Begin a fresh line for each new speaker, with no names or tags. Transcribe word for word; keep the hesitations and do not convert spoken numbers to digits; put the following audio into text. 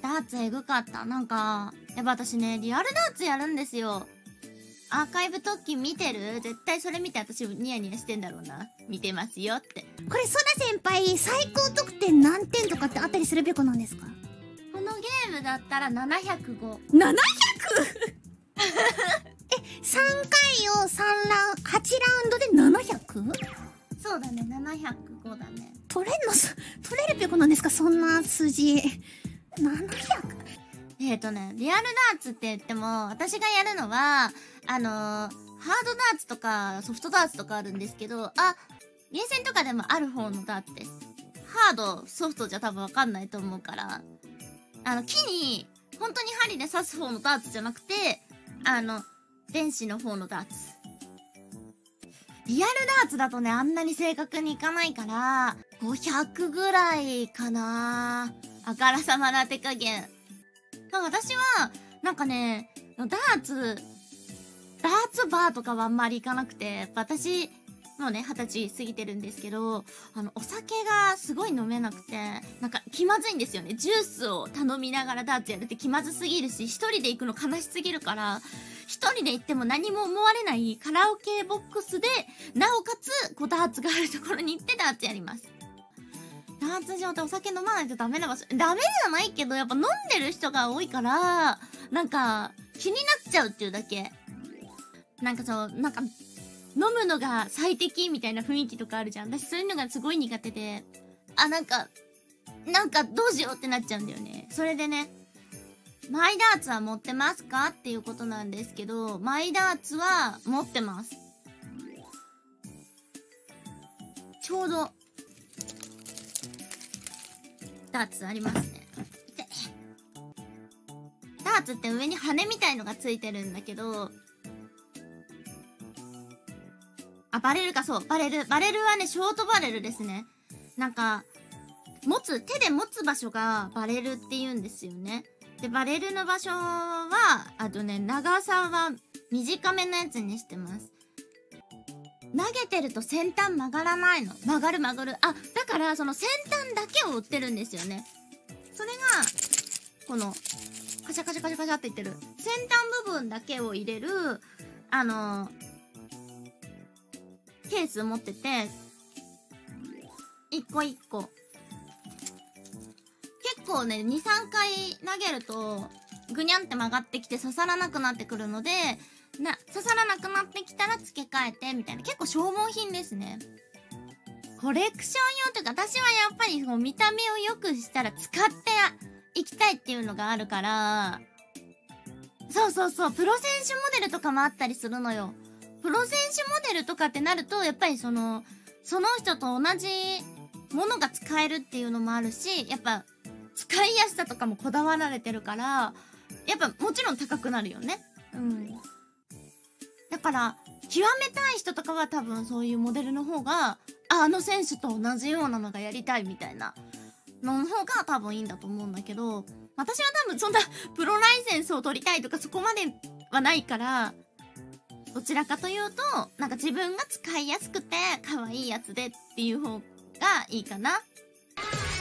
ダーツエグかった。なんか、やっぱ私ね、リアルダーツやるんですよ。アーカイブ特訓見てる？絶対それ見て私ニヤニヤしてんだろうな。見てますよって。
これ、ソラ先輩、最高得点何点とかってあったりするべこなんですか？
このゲームだったらななひゃくご。
ななひゃく？ え、さんかいをさんラウンド、はちラウンドで ななひゃく？
そうだね、ななひゃくごだね。
取れんの、取れるべこなんですか、そんな数字。ななひゃく？
えーとね、リアルダーツって言っても、私がやるのは、あのー、ハードダーツとかソフトダーツとかあるんですけど、あ、ゲーセンとかでもある方のダーツです。ハード、ソフトじゃ多分わかんないと思うから、あの、木に、本当に針で刺す方のダーツじゃなくて、あの、電子の方のダーツ。リアルダーツだとね、あんなに正確にいかないから、ごひゃくぐらいかな。あからさまな手加減。私は、なんかね、ダーツ、ダーツバーとかはあんまり行かなくて、私、もうね、二十歳過ぎてるんですけど、あの、お酒がすごい飲めなくて、なんか気まずいんですよね。ジュースを頼みながらダーツやるって気まずすぎるし、一人で行くの悲しすぎるから、一人で行っても何も思われないカラオケボックスで、なおかつ、こうダーツがあるところに行ってダーツやります。ダーツ場ってお酒飲まないとダメな場所。ダメじゃないけど、やっぱ飲んでる人が多いから、なんか、気になっちゃうっていうだけ。なんかそう、なんか、飲むのが最適みたいな雰囲気とかあるじゃん。私そういうのがすごい苦手で、あ、なんか、なんかどうしようってなっちゃうんだよね。それでね、マイダーツは持ってますかっていうことなんですけど、マイダーツは持ってます。ちょうど、ダーツありますね。ダーツって上に羽みたいのがついてるんだけど、あ、バレルか、そう、バレル。バレルはね、ショートバレルですね。なんか、持つ、手で持つ場所がバレルって言うんですよね。で、バレルの場所は、あとね、長さは短めのやつにしてます。投げてると先端曲がらないの。曲がる曲がる。あ、だからその先端だけを売ってるんですよね。それが、この、カシャカシャカシャカシャって言ってる。先端部分だけを入れる、あのー、ケース持ってて、一個一個。結構ね、に、さんかい投げると、ぐにゃんって曲がってきて刺さらなくなってくるので、な、刺さらなくなってきたら付け替えて、みたいな。結構消耗品ですね。コレクション用というか、私はやっぱりその見た目を良くしたら使っていきたいっていうのがあるから、そうそうそう、プロ選手モデルとかもあったりするのよ。プロ選手モデルとかってなると、やっぱりその、その人と同じものが使えるっていうのもあるし、やっぱ、使いやすさとかもこだわられてるから、やっぱもちろん高くなるよね。うん。だから、極めたい人とかは多分そういうモデルの方が、あ、あの選手と同じようなのがやりたいみたいなのの方が多分いいんだと思うんだけど、私は多分そんなプロライセンスを取りたいとかそこまではないから、どちらかというと、なんか自分が使いやすくて可愛いやつでっていう方がいいかな。